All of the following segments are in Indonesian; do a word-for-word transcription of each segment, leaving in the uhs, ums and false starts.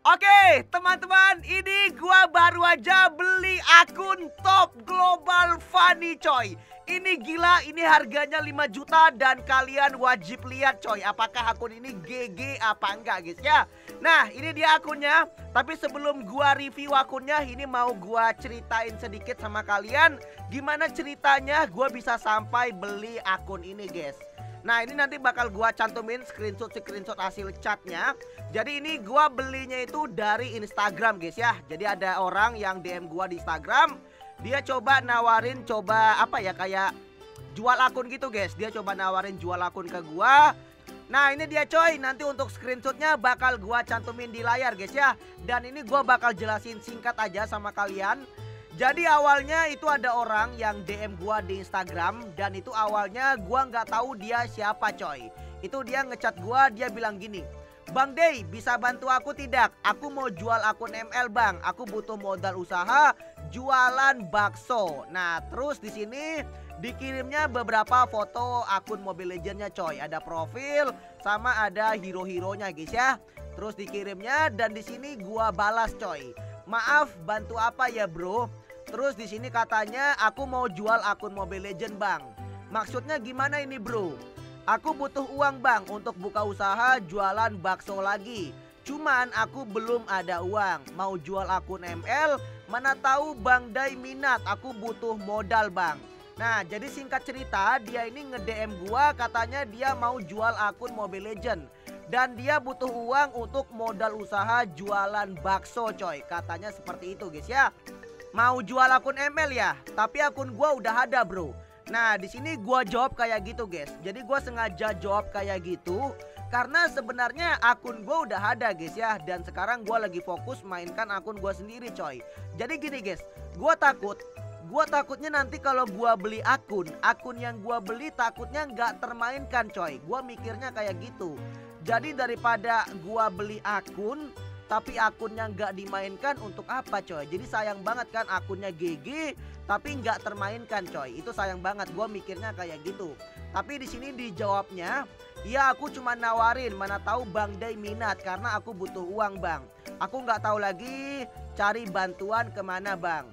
Oke, teman-teman, ini gua baru aja beli akun Top Global Funny, coy. Ini gila, ini harganya lima juta dan kalian wajib lihat, coy. Apakah akun ini G G apa enggak, guys ya? Nah, ini dia akunnya. Tapi sebelum gua review akunnya, ini mau gua ceritain sedikit sama kalian gimana ceritanya gua bisa sampai beli akun ini, guys. Nah, ini nanti bakal gua cantumin screenshot-screenshot hasil chatnya. Jadi ini gua belinya itu dari Instagram, guys ya. Jadi ada orang yang D M gua di Instagram. Dia coba nawarin, coba apa ya, kayak jual akun gitu, guys. Dia coba nawarin jual akun ke gua. Nah, ini dia, coy. Nanti untuk screenshotnya bakal gua cantumin di layar, guys ya. Dan ini gua bakal jelasin singkat aja sama kalian. Jadi awalnya itu ada orang yang D M gua di Instagram. Dan itu awalnya gua nggak tahu dia siapa, coy. Itu dia ngechat gua, dia bilang gini, "Bang Dey, bisa bantu aku tidak? Aku mau jual akun M L, Bang. Aku butuh modal usaha jualan bakso." Nah, terus di sini dikirimnya beberapa foto akun Mobile Legends-nya, coy. Ada profil sama ada hero-heronya, guys ya. Terus dikirimnya dan di sini gua balas, coy. "Maaf, bantu apa ya, Bro?" Terus di sini katanya aku mau jual akun Mobile Legends, Bang. Maksudnya gimana ini, Bro? Aku butuh uang, Bang, untuk buka usaha jualan bakso lagi. Cuman aku belum ada uang. Mau jual akun M L, mana tahu Bang Day minat. Aku butuh modal, Bang. Nah, jadi singkat cerita, dia ini nge-D M gua, katanya dia mau jual akun Mobile Legends. Dan dia butuh uang untuk modal usaha jualan bakso, coy. Katanya seperti itu, guys ya. Mau jual akun M L ya, tapi akun gua udah ada, bro. Nah, di sini gua jawab kayak gitu, guys. Jadi gua sengaja jawab kayak gitu karena sebenarnya akun gua udah ada, guys ya. Dan sekarang gua lagi fokus mainkan akun gua sendiri, coy. Jadi gini, guys. Gua takut Gua takutnya nanti kalau gua beli akun, akun yang gua beli takutnya nggak termainkan, coy. Gua mikirnya kayak gitu. Jadi daripada gua beli akun tapi akunnya nggak dimainkan, untuk apa, coy? Jadi sayang banget kan, akunnya G G tapi nggak termainkan, coy. Itu sayang banget, gua mikirnya kayak gitu. Tapi di sini dijawabnya, "Ya, aku cuma nawarin, mana tahu Bang Day minat karena aku butuh uang, Bang. Aku nggak tahu lagi cari bantuan kemana, Bang."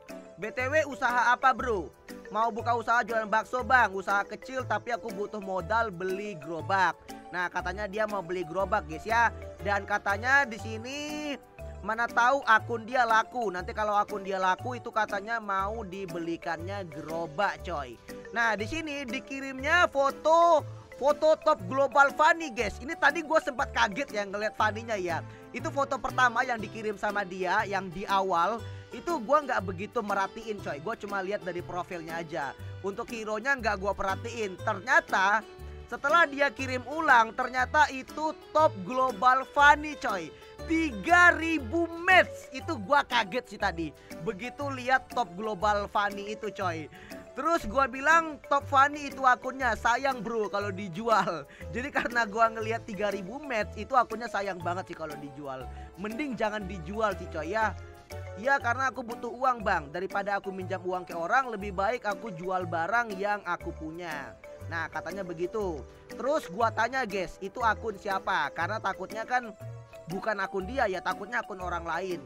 B T W usaha apa, bro? Mau buka usaha jualan bakso, Bang. Usaha kecil tapi aku butuh modal beli gerobak. Nah, katanya dia mau beli gerobak, guys ya. Dan katanya di sini mana tahu akun dia laku. Nanti kalau akun dia laku itu katanya mau dibelikannya gerobak, coy. Nah, di sini dikirimnya foto foto Top Global Funny, guys. Ini tadi gue sempat kaget ya ngeliat Funny-nya ya. Itu foto pertama yang dikirim sama dia yang di awal. Itu gue nggak begitu merhatiin, coy. Gue cuma lihat dari profilnya aja. Untuk hero-nya nggak gue perhatiin. Ternyata setelah dia kirim ulang, ternyata itu Top Global Funny, coy. tiga ribu match. Itu gua kaget sih tadi. Begitu lihat Top Global Funny itu, coy. Terus gua bilang, Top Funny itu akunnya sayang, bro, kalau dijual. Jadi karena gua ngelihat tiga ribu match, itu akunnya sayang banget sih kalau dijual. Mending jangan dijual sih, coy ya. Ya, karena aku butuh uang, Bang. Daripada aku minjam uang ke orang, lebih baik aku jual barang yang aku punya. Nah, katanya begitu. Terus gua tanya, guys, itu akun siapa? Karena takutnya kan bukan akun dia ya, takutnya akun orang lain.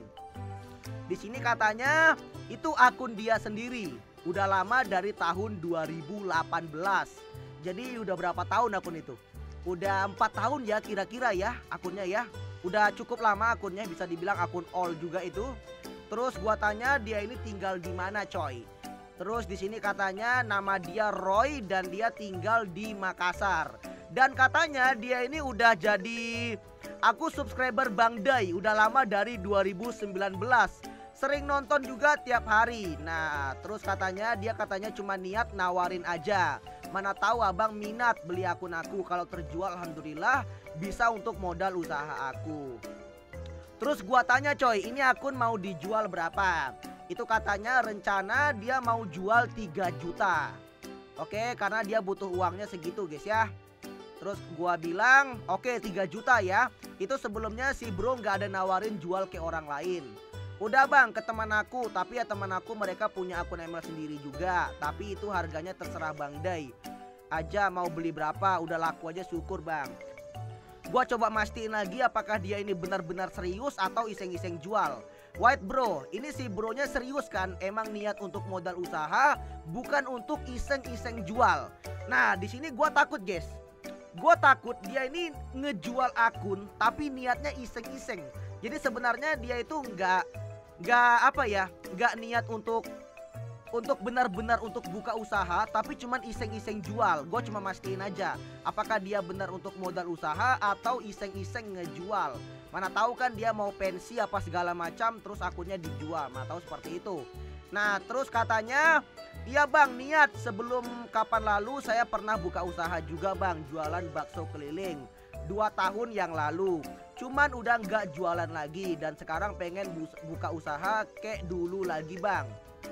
Di sini katanya itu akun dia sendiri. Udah lama dari tahun dua ribu delapan belas. Jadi udah berapa tahun akun itu? Udah empat tahun ya kira-kira ya akunnya ya. Udah cukup lama akunnya, bisa dibilang akun all juga itu. Terus gua tanya dia ini tinggal di mana, coy. Terus di sini katanya nama dia Roy dan dia tinggal di Makassar. Dan katanya dia ini udah jadi aku subscriber Bang Day udah lama dari dua ribu sembilan belas. Sering nonton juga tiap hari. Nah, terus katanya dia katanya cuma niat nawarin aja. Mana tahu abang minat beli akun aku. Kalau terjual alhamdulillah bisa untuk modal usaha aku. Terus gua tanya, coy, ini akun mau dijual berapa? Itu katanya rencana dia mau jual tiga juta. Oke, karena dia butuh uangnya segitu, guys ya. Terus gua bilang, oke, tiga juta ya. Itu sebelumnya si bro nggak ada nawarin jual ke orang lain. Udah, Bang, ke teman aku. Tapi ya teman aku mereka punya akun M L sendiri juga. Tapi itu harganya terserah Bang Day aja mau beli berapa. Udah laku aja syukur, Bang. Gua coba mastiin lagi apakah dia ini benar-benar serius atau iseng-iseng jual. White bro, ini si bronya serius kan? Emang niat untuk modal usaha, bukan untuk iseng-iseng jual. Nah, di sini gua takut, guys. Gua takut dia ini ngejual akun tapi niatnya iseng-iseng. Jadi sebenarnya dia itu nggak nggak apa ya, nggak niat untuk untuk benar-benar untuk buka usaha, tapi cuman iseng-iseng jual. Gue cuma mastiin aja apakah dia benar untuk modal usaha atau iseng-iseng ngejual. Mana tahu kan dia mau pensi apa segala macam terus akunnya dijual, mana tahu seperti itu. Nah terus katanya, iya bang, niat sebelum kapan lalu saya pernah buka usaha juga bang, jualan bakso keliling dua tahun yang lalu. Cuman udah nggak jualan lagi dan sekarang pengen buka usaha kayak dulu lagi bang.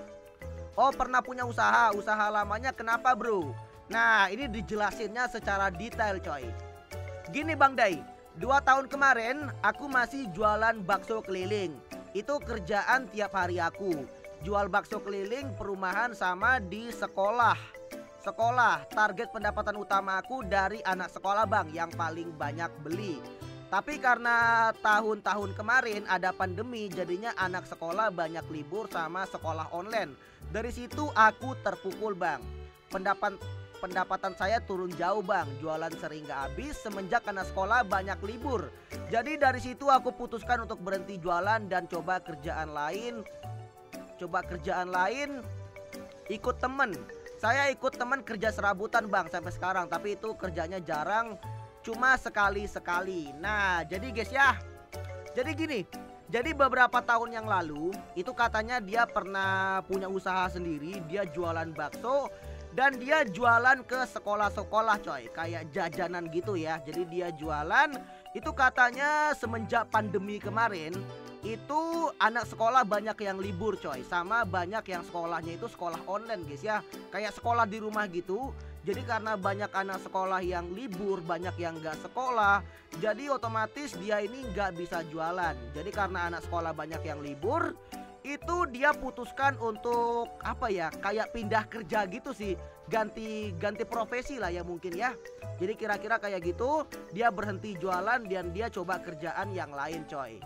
Oh pernah punya usaha, usaha lamanya kenapa bro? Nah ini dijelasinnya secara detail coy. Gini Bang Day, dua tahun kemarin aku masih jualan bakso keliling. Itu kerjaan tiap hari aku. Jual bakso keliling perumahan sama di sekolah. Sekolah, target pendapatan utama aku dari anak sekolah bang yang paling banyak beli. Tapi karena tahun-tahun kemarin ada pandemi, jadinya anak sekolah banyak libur sama sekolah online. Dari situ aku terpukul bang. Pendapat pendapatan saya turun jauh bang. Jualan sering gak habis semenjak anak sekolah banyak libur. Jadi dari situ aku putuskan untuk berhenti jualan dan coba kerjaan lain. Coba kerjaan lain, ikut temen. Saya ikut temen kerja serabutan bang sampai sekarang. Tapi itu kerjanya jarang, cuma sekali-sekali. Nah jadi guys ya, jadi gini. Jadi beberapa tahun yang lalu itu katanya dia pernah punya usaha sendiri. Dia jualan bakso dan dia jualan ke sekolah-sekolah coy, kayak jajanan gitu ya. Jadi dia jualan itu katanya semenjak pandemi kemarin itu anak sekolah banyak yang libur coy, sama banyak yang sekolahnya itu sekolah online guys ya, kayak sekolah di rumah gitu. Jadi karena banyak anak sekolah yang libur, banyak yang gak sekolah, jadi otomatis dia ini gak bisa jualan. Jadi karena anak sekolah banyak yang libur, itu dia putuskan untuk apa ya, kayak pindah kerja gitu sih, ganti ganti profesi lah ya mungkin ya. Jadi kira-kira kayak gitu, dia berhenti jualan dan dia coba kerjaan yang lain coy.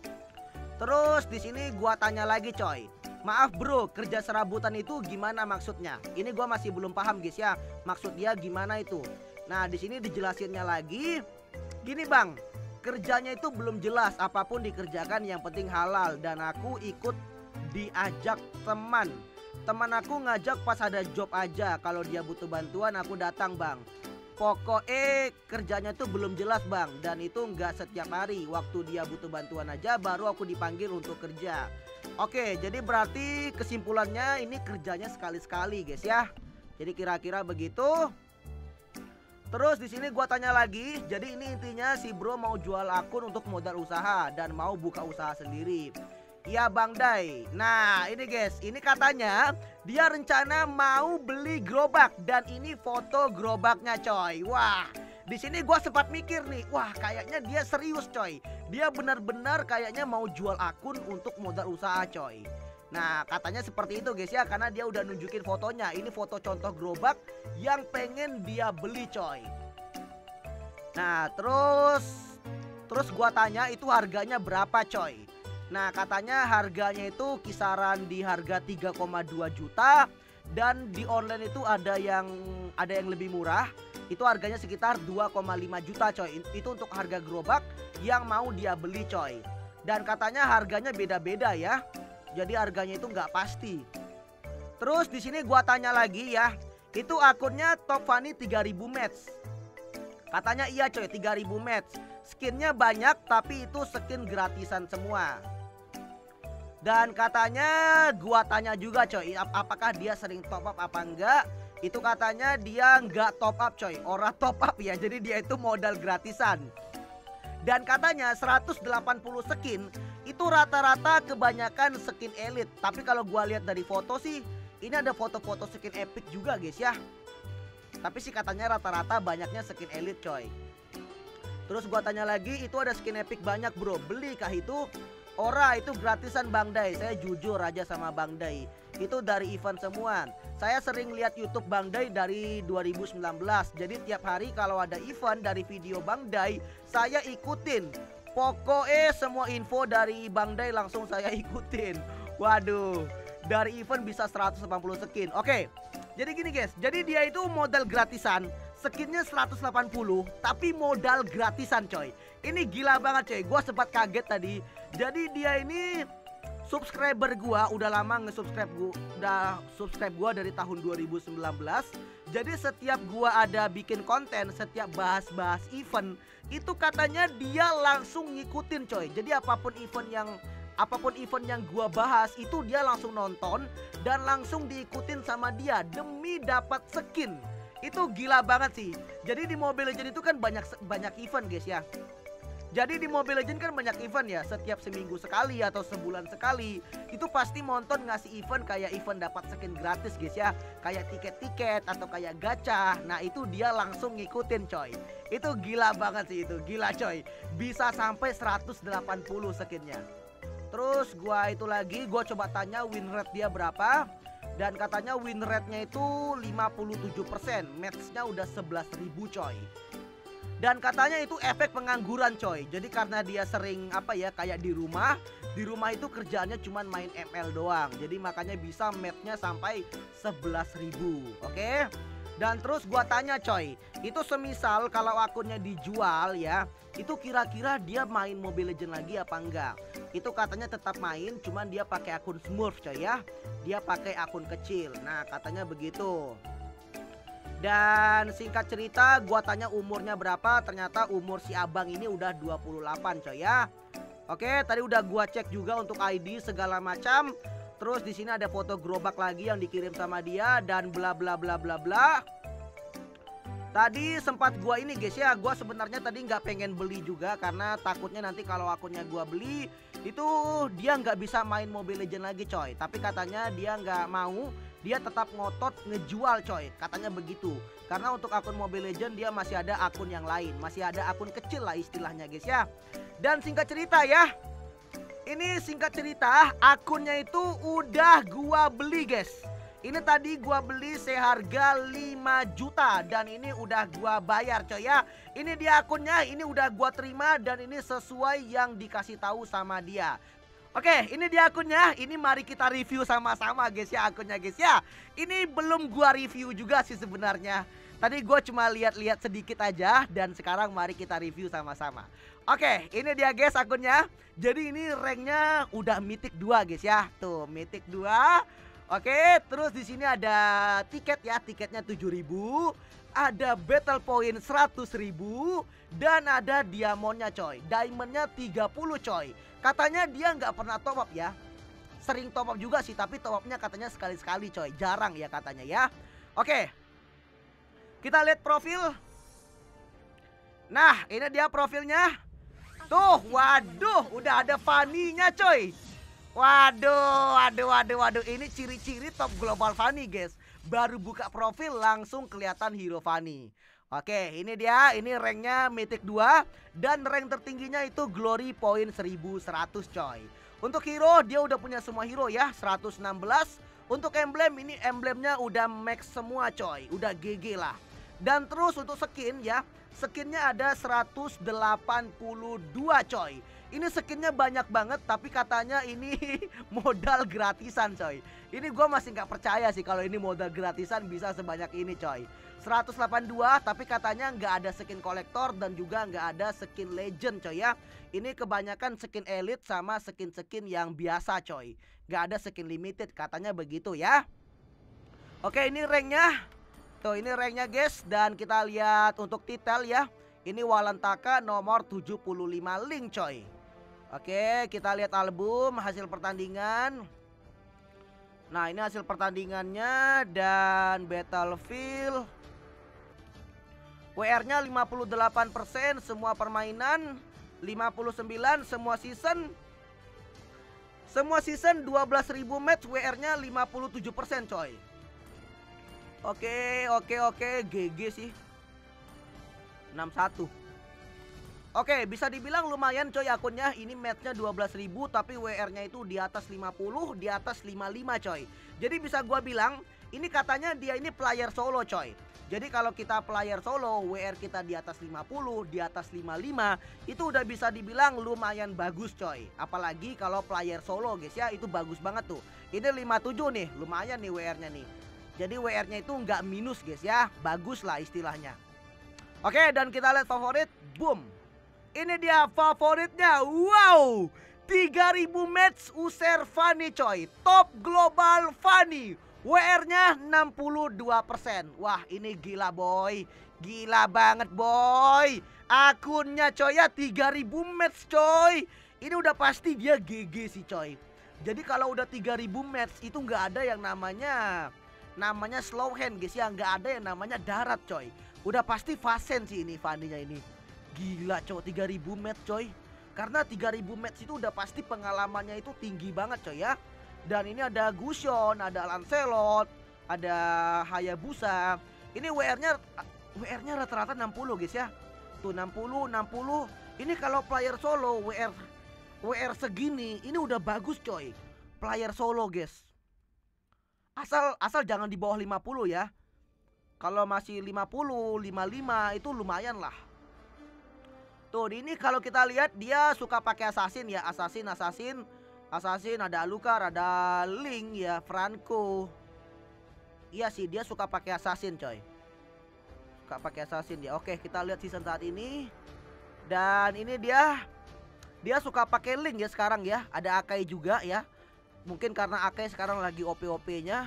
Terus di sini gua tanya lagi coy, maaf bro, kerja serabutan itu gimana maksudnya? Ini gua masih belum paham guys ya, maksud dia gimana itu. Nah di sini dijelasinnya lagi, gini bang, kerjanya itu belum jelas, apapun dikerjakan yang penting halal. Dan aku ikut diajak teman. Teman aku ngajak pas ada job aja, kalau dia butuh bantuan aku datang bang. Pokoknya kerjanya tuh belum jelas bang, dan itu nggak setiap hari. Waktu dia butuh bantuan aja baru aku dipanggil untuk kerja. Oke, jadi berarti kesimpulannya ini kerjanya sekali-sekali guys ya. Jadi kira-kira begitu. Terus di sini gua tanya lagi, jadi ini intinya si bro mau jual akun untuk modal usaha dan mau buka usaha sendiri. Iya Bang Day. Nah ini guys, ini katanya dia rencana mau beli gerobak dan ini foto gerobaknya coy. Wah, di sini gua sempat mikir nih, wah kayaknya dia serius coy. Dia benar-benar kayaknya mau jual akun untuk modal usaha coy. Nah katanya seperti itu guys ya, karena dia udah nunjukin fotonya. Ini foto contoh gerobak yang pengen dia beli coy. Nah terus Terus gua tanya itu harganya berapa coy. Nah katanya harganya itu kisaran di harga tiga koma dua juta. Dan di online itu ada yang ada yang lebih murah. Itu harganya sekitar dua koma lima juta coy. Itu untuk harga gerobak yang mau dia beli coy. Dan katanya harganya beda-beda ya. Jadi harganya itu nggak pasti. Terus di sini gua tanya lagi ya, itu akunnya Top Funny tiga ribu match. Katanya iya coy, tiga ribu match. Skinnya banyak tapi itu skin gratisan semua. Dan katanya gua tanya juga coy, ap apakah dia sering top up apa enggak? Itu katanya dia nggak top up coy, orang top up ya, jadi dia itu modal gratisan. Dan katanya seratus delapan puluh skin itu rata-rata kebanyakan skin elite. Tapi kalau gua lihat dari foto sih, ini ada foto-foto skin epic juga guys ya. Tapi sih katanya rata-rata banyaknya skin elite coy. Terus gua tanya lagi, itu ada skin epic banyak bro, belikah itu? Ora, itu gratisan Bang Day. Saya jujur aja sama Bang Day. Itu dari event semua. Saya sering lihat YouTube Bang Day dari dua ribu sembilan belas. Jadi tiap hari kalau ada event dari video Bang Day, saya ikutin. Pokoknya semua info dari Bang Day langsung saya ikutin. Waduh, dari event bisa seratus delapan puluh skin. Oke, jadi gini guys. Jadi dia itu modal gratisan. Skinnya seratus delapan puluh, tapi modal gratisan coy. Ini gila banget coy. Gua sempat kaget tadi. Jadi dia ini subscriber gua udah lama nge-subscribe gua, udah subscribe gua dari tahun dua ribu sembilan belas. Jadi setiap gua ada bikin konten, setiap bahas-bahas event, itu katanya dia langsung ngikutin coy. Jadi apapun event yang apapun event yang gua bahas itu dia langsung nonton dan langsung diikutin sama dia demi dapat skin. Itu gila banget sih. Jadi di Mobile Legends itu kan banyak banyak event guys ya. Jadi di Mobile Legends kan banyak event ya. Setiap seminggu sekali atau sebulan sekali itu pasti Monton ngasih event kayak event dapat skin gratis guys ya. Kayak tiket-tiket atau kayak gacha. Nah itu dia langsung ngikutin coy. Itu gila banget sih itu. Gila coy. Bisa sampai seratus delapan puluh skinnya. Terus gua itu lagi gua coba tanya win rate dia berapa. Dan katanya win rate-nya itu lima puluh tujuh persen. Match-nya udah sebelas ribu coy. Dan katanya itu efek pengangguran coy. Jadi karena dia sering apa ya kayak di rumah. Di rumah itu kerjaannya cuma main M L doang. Jadi makanya bisa match-nya sampai sebelas ribu. Oke. Dan terus gua tanya coy. Itu semisal kalau akunnya dijual ya. Itu kira-kira dia main Mobile Legends lagi apa enggak? Itu katanya tetap main, cuman dia pakai akun Smurf coy ya. Dia pakai akun kecil. Nah katanya begitu. Dan singkat cerita gua tanya umurnya berapa. Ternyata umur si abang ini udah dua puluh delapan coy ya. Oke, tadi udah gua cek juga untuk I D segala macam. Terus di sini ada foto gerobak lagi yang dikirim sama dia dan bla bla bla bla bla. Tadi sempat gua ini guys ya, gua sebenarnya tadi nggak pengen beli juga karena takutnya nanti kalau akunnya gua beli itu dia nggak bisa main Mobile Legends lagi coy. Tapi katanya dia nggak mau, dia tetap ngotot ngejual coy, katanya begitu. Karena untuk akun Mobile Legends dia masih ada akun yang lain, masih ada akun kecil lah istilahnya guys ya. Dan singkat cerita ya, ini singkat cerita akunnya itu udah gua beli guys. Ini tadi gua beli seharga lima juta dan ini udah gua bayar coy ya. Ini dia akunnya, ini udah gua terima dan ini sesuai yang dikasih tahu sama dia. Oke, ini dia akunnya. Ini mari kita review sama-sama guys ya akunnya guys ya. Ini belum gua review juga sih sebenarnya. Tadi gua cuma lihat-lihat sedikit aja dan sekarang mari kita review sama-sama. Oke, ini dia guys akunnya. Jadi ini ranknya udah Mythic dua guys ya. Tuh, Mythic dua. Oke, terus di sini ada tiket ya, tiketnya tujuh ribu, ada battle point seratus ribu dan ada diamondnya coy. Diamondnya tiga puluh coy. Katanya dia nggak pernah top up ya. Sering top up juga sih, tapi top upnya katanya sekali-sekali coy. Jarang ya katanya ya. Oke. Kita lihat profil. Nah, ini dia profilnya. Tuh, waduh, udah ada Fanny-nya coy. Waduh, waduh, waduh, waduh. Ini ciri-ciri top global Fanny guys. Baru buka profil langsung kelihatan hero Fanny. Oke, ini dia. Ini ranknya Mythic dua. Dan rank tertingginya itu Glory Point seribu seratus coy. Untuk hero dia udah punya semua hero ya, seratus enam belas. Untuk emblem ini emblemnya udah max semua coy. Udah G G lah. Dan terus untuk skin ya, skinnya ada seratus delapan puluh dua coy. Ini skinnya banyak banget tapi katanya ini modal gratisan coy. Ini gue masih nggak percaya sih kalau ini modal gratisan bisa sebanyak ini coy. seratus delapan puluh dua tapi katanya nggak ada skin kolektor dan juga nggak ada skin legend coy ya. Ini kebanyakan skin elite sama skin-skin yang biasa coy. Nggak ada skin limited katanya begitu ya. Oke, ini ranknya. Tuh ini ranknya guys. Dan kita lihat untuk titel ya. Ini Walantaka nomor tujuh puluh lima link coy. Oke, kita lihat album hasil pertandingan. Nah, ini hasil pertandingannya dan Battlefield. W R-nya lima puluh delapan persen semua permainan, lima puluh sembilan semua season. Semua season dua belas ribu match, W R-nya lima puluh tujuh persen coy. Oke, oke, oke, G G sih. enam satu. Oke, bisa dibilang lumayan coy akunnya. Ini matchnya dua belas ribu tapi W R-nya itu di atas lima puluh, di atas lima puluh lima coy. Jadi bisa gua bilang ini katanya dia ini player solo coy. Jadi kalau kita player solo, W R kita di atas lima puluh, di atas lima puluh lima, itu udah bisa dibilang lumayan bagus coy. Apalagi kalau player solo guys ya, itu bagus banget tuh. Ini lima puluh tujuh nih, lumayan nih W R-nya nih. Jadi W R-nya itu nggak minus guys ya, bagus lah istilahnya. Oke, dan kita lihat favorit, boom. Ini dia favoritnya, wow, tiga ribu match user Fanny coy, top global Fanny. W R-nya enam puluh dua persen. Wah ini gila boy, gila banget boy. Akunnya coy ya tiga ribu match coy. Ini udah pasti dia G G sih coy. Jadi kalau udah tiga ribu match itu nggak ada yang namanya namanya slow hand guys ya, nggak ada yang namanya darat coy. Udah pasti fasen sih ini Fanny-nya ini. Gila cowok, tiga ribu match coy. Karena tiga ribu match itu udah pasti pengalamannya itu tinggi banget coy ya. Dan ini ada Gusion, ada Lancelot, ada Hayabusa. Ini W R-nya W R-nya rata-rata enam puluh guys ya. Tuh enam puluh, enam puluh. Ini kalau player solo W R W R segini ini udah bagus coy. Player solo guys. Asal asal jangan di bawah lima puluh ya. Kalau masih lima puluh, lima puluh lima itu lumayan lah. Tuh ini kalau kita lihat dia suka pakai assassin ya, assassin, assassin, assassin, ada Alucard, ada Link ya, Franco. Iya sih dia suka pakai assassin coy. Suka pakai assassin dia. Oke, kita lihat season saat ini. Dan ini dia dia suka pakai Link ya sekarang ya. Ada Akai juga ya. Mungkin karena Akai sekarang lagi O P O P-nya.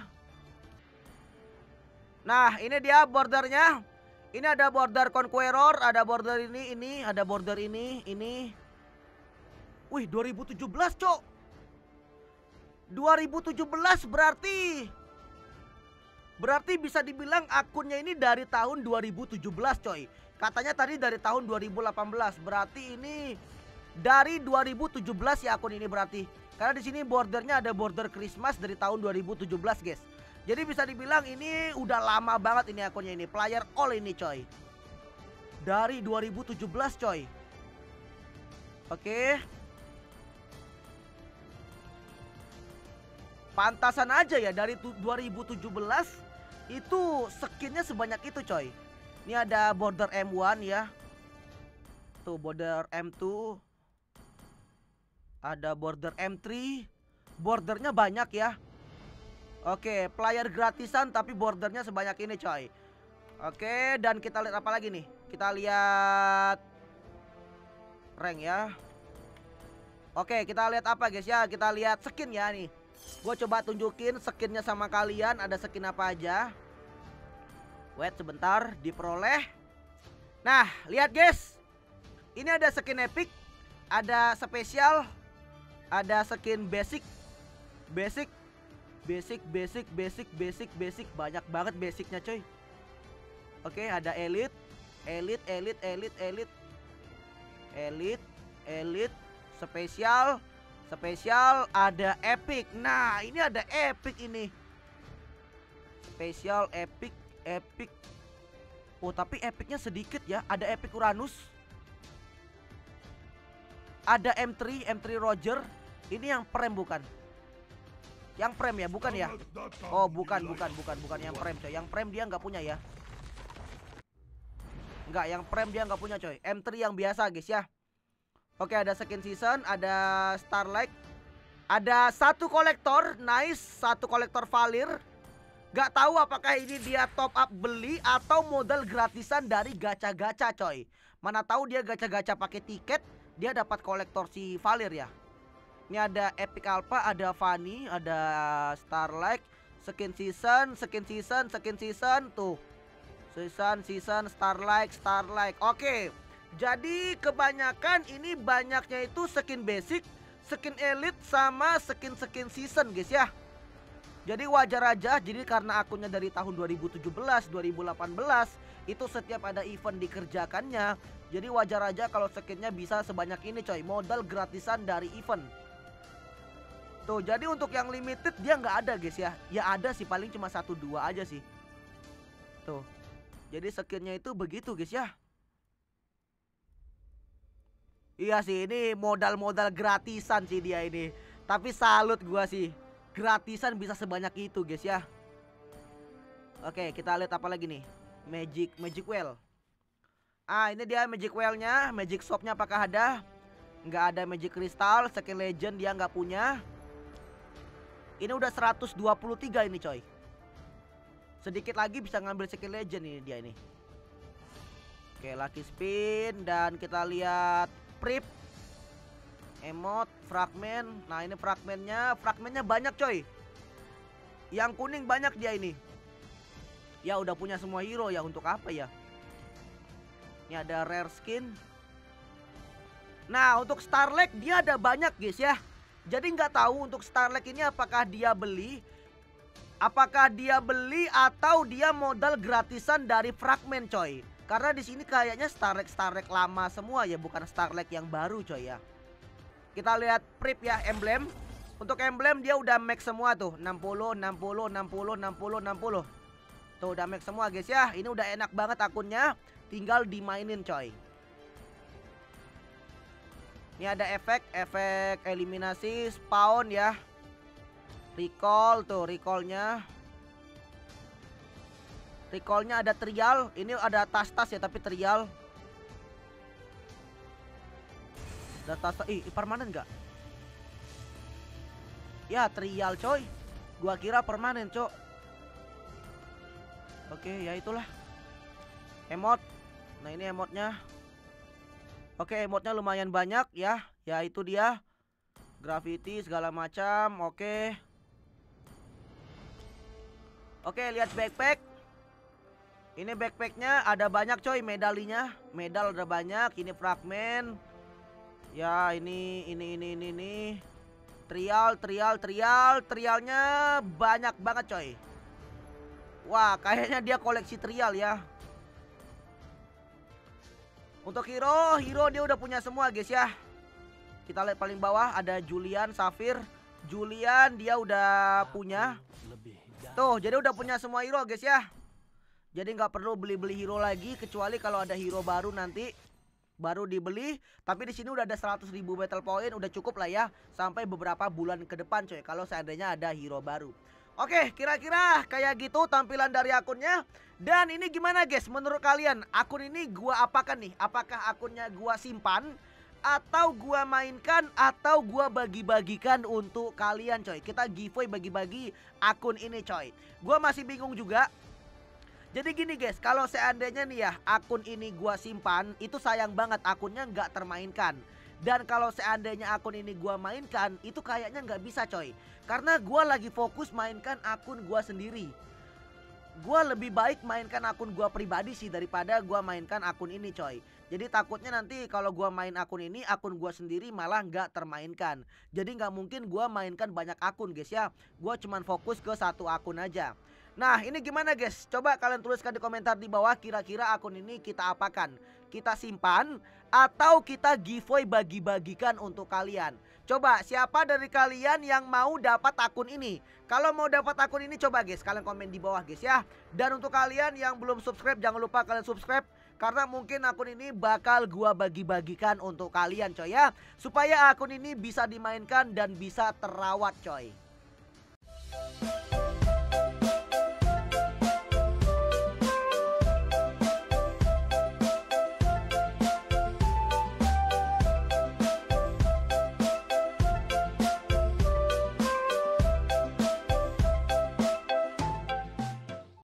Nah, ini dia bordernya. Ini ada border Conqueror, ada border ini, ini, ada border ini, ini. Wih, dua ribu tujuh belas, Cok. dua ribu tujuh belas berarti Berarti bisa dibilang akunnya ini dari tahun dua ribu tujuh belas, coy. Katanya tadi dari tahun dua ribu delapan belas. Berarti ini dari dua ribu tujuh belas ya akun ini berarti. Karena di sini bordernya ada border Christmas dari tahun dua ribu tujuh belas, guys. Jadi bisa dibilang ini udah lama banget ini akunnya ini. Player all ini coy. Dari dua ribu tujuh belas coy. Oke. Pantasan aja ya dari dua ribu tujuh belas itu skinnya sebanyak itu coy. Ini ada border M satu ya. Tuh border M dua. Ada border M tiga. Bordernya banyak ya. Oke, player gratisan tapi bordernya sebanyak ini coy. Oke, dan kita lihat apa lagi nih? Kita lihat rank ya. Oke, kita lihat apa guys ya? Kita lihat skin ya nih. Gue coba tunjukin skinnya sama kalian. Ada skin apa aja? Wait sebentar, diperoleh. Nah, lihat guys. Ini ada skin epic, ada spesial, ada skin basic, basic. Basic, basic, basic, basic, basic. Banyak banget basicnya coy. Oke, ada elite, elite, elite, elite, elite, elite, elite, spesial, spesial, ada epic. Nah, ini ada epic ini. Spesial, epic, epic. Oh, tapi epicnya sedikit ya. Ada epic Uranus. Ada M tiga, M tiga Roger. Ini yang prem bukan? Yang prem ya, bukan ya? Oh, bukan, bukan, bukan, bukan yang prem coy. Yang prem dia nggak punya ya. Nggak, yang prem dia nggak punya coy. M tiga yang biasa guys ya. Oke, ada skin season, ada Starlight, ada satu kolektor, nice, satu kolektor Valir. Gak tahu apakah ini dia top up beli atau modal gratisan dari gacha-gacha coy. Mana tahu dia gacha-gacha pakai tiket, dia dapat kolektor si Valir ya. Ini ada Epic Alpha, ada Fanny, ada Starlight, skin season, skin season, skin season tuh. Season, season, Starlight, Starlight. Oke. Jadi kebanyakan ini banyaknya itu skin basic, skin elite sama skin-skin season guys ya. Jadi wajar aja, jadi karena akunnya dari tahun dua ribu tujuh belas, dua ribu delapan belas itu setiap ada event dikerjakannya. Jadi wajar aja kalau skinnya bisa sebanyak ini coy, modal gratisan dari event. Tuh, jadi untuk yang limited dia nggak ada guys ya. Ya ada sih, paling cuma satu dua aja sih. Tuh. Jadi skinnya itu begitu guys ya. Iya sih, ini modal-modal gratisan sih dia ini. Tapi salut gua sih, gratisan bisa sebanyak itu guys ya. Oke, kita lihat apa lagi nih. Magic Magic Well. Ah, ini dia Magic Well-nya. Magic Shop-nya apakah ada? Nggak ada Magic Crystal. Skill Legend dia nggak punya. Ini udah seratus dua puluh tiga ini coy. Sedikit lagi bisa ngambil Skill Legend ini dia ini. Oke, Lucky Spin. Dan kita lihat Prip, Emot, Fragment. Nah ini fragmentnya. Fragmentnya banyak coy. Yang kuning banyak dia ini. Ya udah punya semua hero ya, untuk apa ya? Ini ada rare skin. Nah untuk Starlight dia ada banyak guys ya. Jadi nggak tahu untuk Starlight ini apakah dia beli, apakah dia beli atau dia modal gratisan dari fragment coy. Karena di sini kayaknya Starlight Starlight lama semua ya, bukan Starlight yang baru coy ya. Kita lihat Prip ya, emblem. Untuk emblem dia udah max semua tuh, enam puluh, enam puluh, enam puluh, enam puluh, enam puluh. Tuh udah max semua guys ya. Ini udah enak banget akunnya. Tinggal dimainin coy. Ini ada efek. Efek eliminasi. Spawn ya. Recall tuh. Recallnya. Recallnya ada trial. Ini ada tas-tas ya, tapi trial. Ada tas-tas. Ih permanen gak? Ya trial coy. Gua kira permanen coy. Oke ya itulah. Emot. Nah ini emotnya. Oke emotnya lumayan banyak ya. Ya itu dia. Gravity segala macam. Oke. Oke lihat backpack. Ini backpacknya ada banyak coy medalinya. Medal ada banyak. Ini fragment. Ya ini ini ini ini ini. Trial trial trial. Trialnya banyak banget coy. Wah kayaknya dia koleksi trial ya. Untuk hero, hero dia udah punya semua guys ya. Kita lihat paling bawah ada Julian, Safir. Julian dia udah punya. Tuh jadi udah punya semua hero guys ya. Jadi nggak perlu beli-beli hero lagi, kecuali kalau ada hero baru nanti baru dibeli. Tapi di sini udah ada seratus ribu battle point, udah cukup lah ya sampai beberapa bulan ke depan coy, kalau seandainya ada hero baru. Oke, kira-kira kayak gitu tampilan dari akunnya. Dan ini gimana guys, menurut kalian akun ini gua apakan nih? Apakah akunnya gua simpan, atau gua mainkan, atau gua bagi-bagikan untuk kalian coy? Kita giveaway bagi-bagi akun ini coy. Gua masih bingung juga. Jadi gini guys, kalau seandainya nih ya akun ini gua simpan, itu sayang banget akunnya nggak termainkan. Dan kalau seandainya akun ini gua mainkan, itu kayaknya nggak bisa coy. Karena gua lagi fokus mainkan akun gua sendiri. Gua lebih baik mainkan akun gua pribadi sih daripada gua mainkan akun ini coy. Jadi takutnya nanti kalau gua main akun ini, akun gua sendiri malah nggak termainkan. Jadi nggak mungkin gua mainkan banyak akun guys ya. Gua cuman fokus ke satu akun aja. Nah ini gimana guys, coba kalian tuliskan di komentar di bawah, kira-kira akun ini kita apakan? Kita simpan atau kita giveaway bagi-bagikan untuk kalian? Coba siapa dari kalian yang mau dapat akun ini? Kalau mau dapat akun ini coba guys kalian komen di bawah guys ya. Dan untuk kalian yang belum subscribe, jangan lupa kalian subscribe, karena mungkin akun ini bakal gua bagi-bagikan untuk kalian coy ya, supaya akun ini bisa dimainkan dan bisa terawat coy.